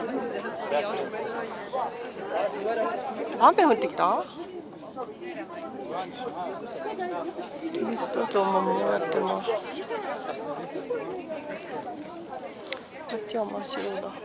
雨降ってきた？キリスト像ももうやってます。こっちは真っ白だ。